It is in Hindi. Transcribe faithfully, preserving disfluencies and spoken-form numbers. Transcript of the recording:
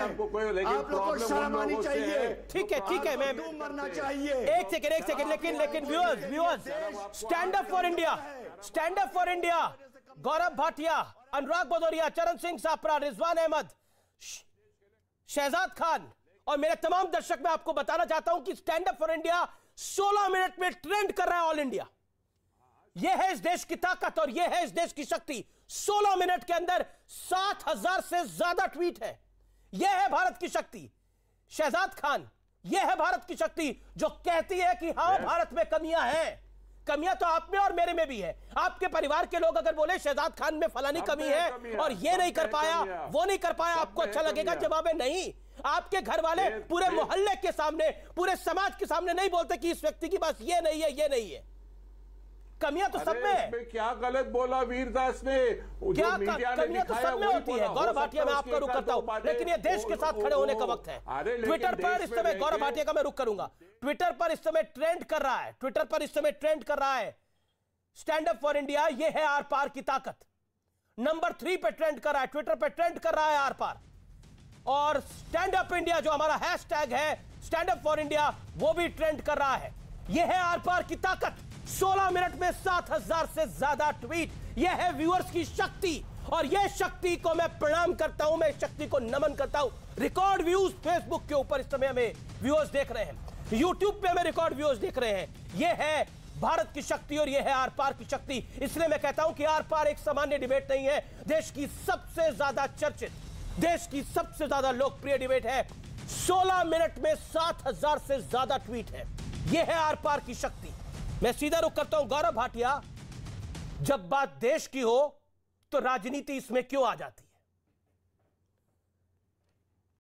आपको कोई, लेकिन आप लोगों को शर्म आनी चाहिए। ठीक है ठीक है, मैं मरना चाहिए। एक सेकेंड एक सेकेंड लेकिन लेकिन viewers viewers stand up for India, stand up for India, Gaurav Bhatia, Anurag Bhadauria, Charan Singh Sapra, Rizwan Ahmad, Shahzad Khan और मेरे तमाम दर्शक, मैं आपको बताना चाहता हूं कि स्टैंड अप फॉर इंडिया सोलह मिनट में ट्रेंड कर रहा है ऑल इंडिया। यह है इस देश की ताकत और यह है इस देश की शक्ति। सोलह मिनट के अंदर सात हजार से ज्यादा ट्वीट है। यह है भारत की शक्ति। शहजाद खान, यह है भारत की शक्ति जो कहती है कि हाँ भारत में कमियां हैं। कमियां तो आप में और मेरे में भी है। आपके परिवार के लोग अगर बोले शहजाद खान में फलानी कमी है और ये नहीं कर पाया, वो नहीं कर पाया, आपको अच्छा लगेगा? जवाब है नहीं। आपके घर वाले पूरे मोहल्ले के सामने, पूरे समाज के सामने नहीं बोलते कि इस व्यक्ति की पास ये नहीं है, ये नहीं है। कमियां तो सब में है। क्या गलत बोला वीरदास ने? क्या कमियां तो सब में होती है। गौरव भाटिया, मैं आपका रुख करता हूं, लेकिन ये देश के साथ खड़े होने का वक्त है। ट्विटर पर इस समय गौरव भाटिया का मैं रुख करूंगा। ट्विटर पर इस समय ट्रेंड कर रहा है, ट्विटर पर इस समय ट्रेंड कर रहा है स्टैंड अप फॉर इंडिया, ये है आर पार की ताकत। नंबर थ्री पे ट्रेंड कर रहा है, ट्विटर पर ट्रेंड कर रहा है आर पार। और स्टैंड अप इंडिया जो हमारा हैशटैग है स्टैंड अप फॉर इंडिया, वो भी ट्रेंड कर रहा है। यह है आर पार की ताकत। सोलह मिनट में सात हजार से ज्यादा ट्वीट। यह है व्यूअर्स की शक्ति और यह शक्ति को मैं प्रणाम करता हूं, मैं शक्ति को नमन करता हूं। रिकॉर्ड व्यूज फेसबुक के ऊपर इस समय हमें व्यूअर्स देख रहे हैं, यूट्यूब पे हमें रिकॉर्ड व्यूअर्स देख रहे हैं। यह है भारत की शक्ति और यह है आर पार की शक्ति। इसलिए मैं कहता हूं कि आर पार एक सामान्य डिबेट नहीं है, देश की सबसे ज्यादा चर्चित, देश की सबसे ज्यादा लोकप्रिय डिबेट है। सोलह मिनट में सात हजार से ज्यादा ट्वीट है। यह है आर पार की शक्ति। मैं सीधा रुख करता हूं, गौरव भाटिया, जब बात देश की हो तो राजनीति इसमें क्यों आ जाती?